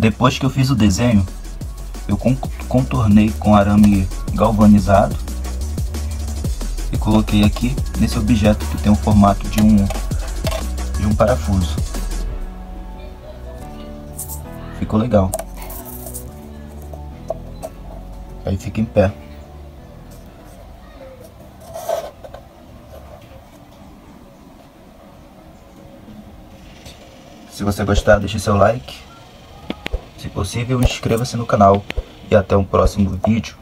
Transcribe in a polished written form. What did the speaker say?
Depois que eu fiz o desenho, eu contornei com arame galvanizado e coloquei aqui nesse objeto que tem o formato de um parafuso. Ficou legal. Aí fica em pé. Se você gostar, deixe seu like. Se possível, inscreva-se no canal. E até um próximo vídeo.